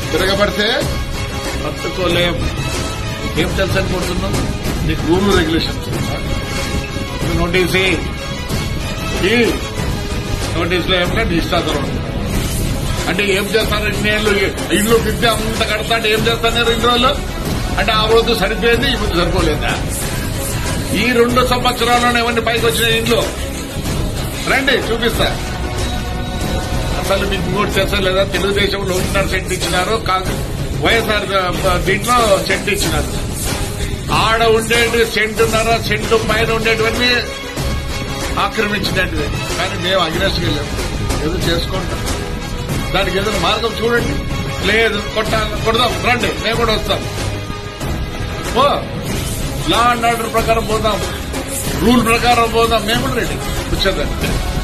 తిరగబడితే పట్టుకోలేం. ఏం తెలుసు అనుకుంటున్నాం? నీకు రూల్ రెగ్యులేషన్ నోటీస్ ఈ నోటీసులో ఏమంటే నీ ఇష్టాధారం అంటే ఏం చేస్తారు? ఇన్నేళ్ళు ఇల్లు విద్య అంత కడతా అంటే ఏం చేస్తున్నారు ఇన్ని రోజులు? అంటే ఆ రోజు సరిపోయింది, ఈ ముందు సరిపోలేదా? ఈ 2 సంవత్సరాల్లోనే ఎవరిని పైకి వచ్చిన ఇంట్లో రండి చూపిస్తా. అసలు మీకు ఇంకోటి తెలుసా లేదా? తెలుగుదేశంలో 1.5 సెంట్ ఇచ్చినారు, వైఎస్ఆర్ దీంట్లో సెంట్ ఇచ్చినారు. ఆడ ఉండేటి సెంటున్నర సెంటు పైన ఉండేటివన్నీ ఆక్రమించినట్టువే. కానీ మేము అగ్రెస్ట్గా వెళ్ళాము, ఏదో చేసుకుంటాం. దానికి ఏదైనా మార్గం చూడండి. లేదు కొడదాం రండి, మేము కూడా వస్తాం. ఓ లా అండ్ ఆర్డర్ ప్రకారం పోదాం, రూల్ ప్రకారం పోదాం, మేము కూడా రెడీ కూర్చోదండి.